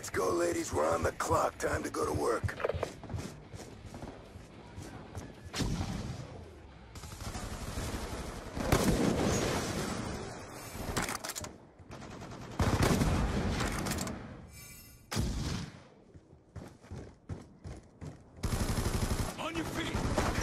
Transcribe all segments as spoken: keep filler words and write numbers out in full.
Let's go, ladies. We're on the clock. Time to go to work. On your feet!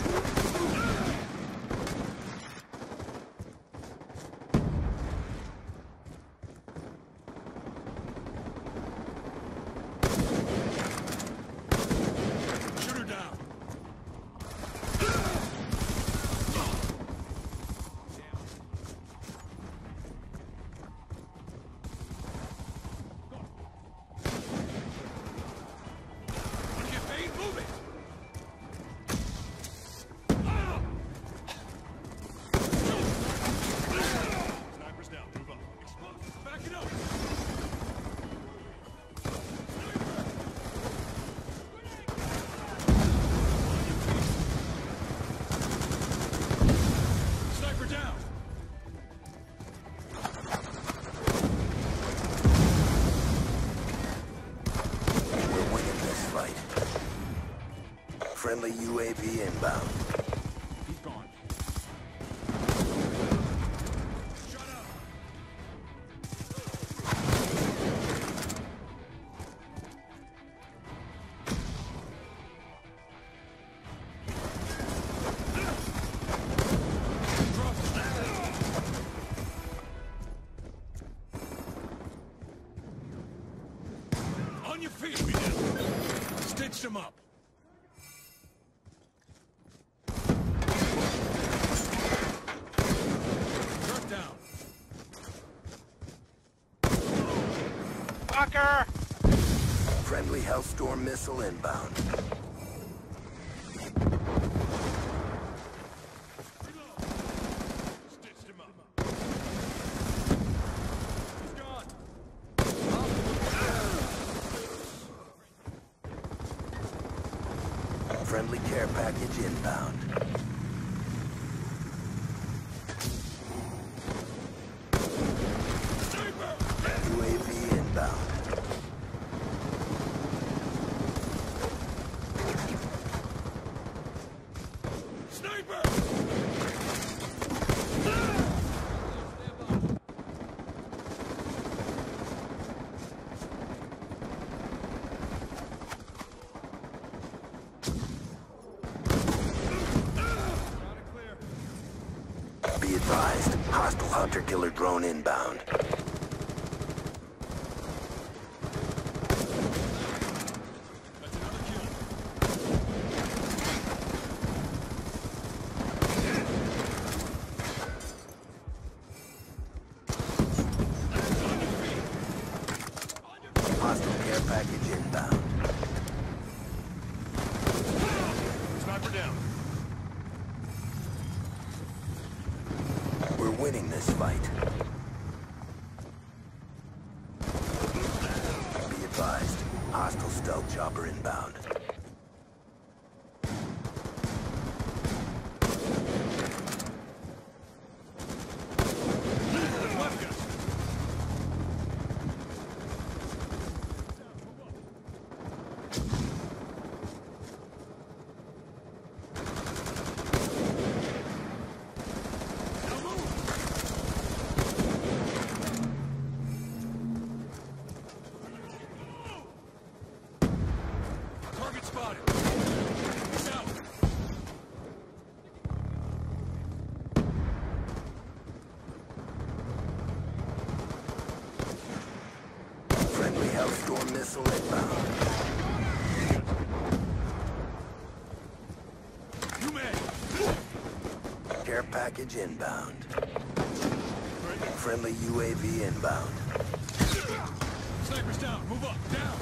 Friendly U A V inbound. He's gone. Shut up. On your feet, we did. Stitched him up. Fucker! Friendly Hellstorm missile inbound. Stitched him up. He's gone. Friendly care package inbound. U A V inbound. Sniper! Be advised, hostile hunter-killer drone inbound. Hostile care package inbound. Sniper down. We're winning this fight. Be advised, hostile stealth chopper inbound. Target spotted. He's out. Friendly Hellstorm missile inbound. You may. Care package inbound. Friendly U A V inbound. Sniper's down. Move up. Down.